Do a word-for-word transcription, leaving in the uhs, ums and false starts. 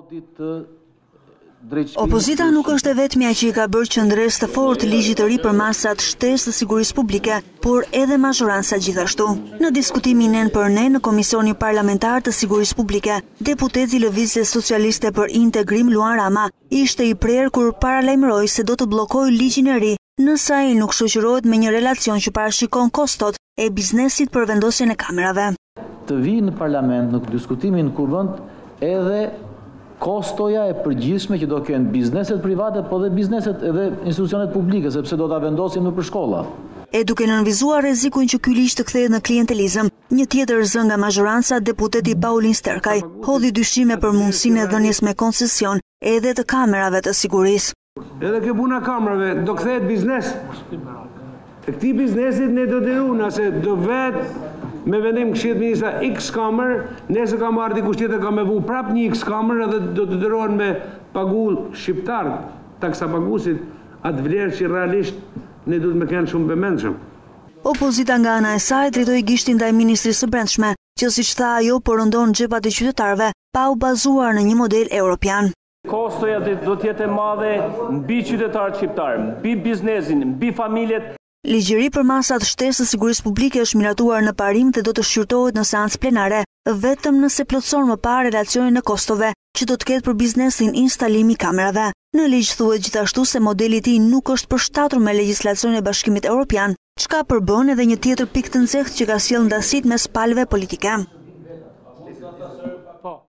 Opozita nuk është e vetmja që i ka bërë qëndres të fortë ligjit të ri për masat shtesë të sigurisë publike, por edhe mazhoranca gjithashtu. Në diskutimin nën për ne në Komisioni Parlamentar të Sigurisë Publike, deputeti Lëvizjes Socialiste për Integrim Luan Rama ishte i prerë kur paralajmëroi se do të bllokojë ligjin e ri nëse ai nuk shoqërohet me një relacion që parashikon kostot e biznesit për vendosjen e kamerave. Të vijë në parlament në diskutimin kuvend edhe kostoja e përgjithshme që do kenë bizneset private, po dhe bizneset edhe institucionet publike, sepse do ta vendosin nëpër shkolla. E duke nënvizuar rrezikun që ky ligj të kthehet në klientelizëm, një tjetër zë nga mazhoranca, deputeti Paulin Sterkaj, hodhi dyshime për mundësinë e dhënies me koncesion edhe të kamerave të sigurisë. Edhe kjo puna kamerave do kthehet biznes. E këtij biznesit ne do dëruna se do vetë me vendim këshillit ministra X kamer, nëse ka marrë dikush tjetër ka me vu prap një X kamer edhe do të dërohen me pagu shqiptar, taksa paguesit, atë vlerë që realisht ne duhet me kenë shumë vëmendshëm. Opozita nga ana e saj drejtoi gishtin ndaj ministrisë së Brendshme, që siç tha ajo porondon xhepat e qytetarëve pa u bazuar në një model europian. Kostoja do të jetë e madhe mbi qytetarët shqiptar, mbi biznesin, mbi familjet. Ligjëri për masat shtesë të sigurisë publike është miratuar në parim dhe do të shqyrtohet në seancë plenare, vetëm nëse plotëson më parë relacionin e kostove që do të ketë për biznesin instalimi i kamerave. Në ligj thuhet gjithashtu se modeli i tij nuk është përshtatur me legjislacionin e Bashkimit Evropian, çka përbën edhe një tjetër pikë të nxehtë që ka sjellë ndasit mes palëve politike.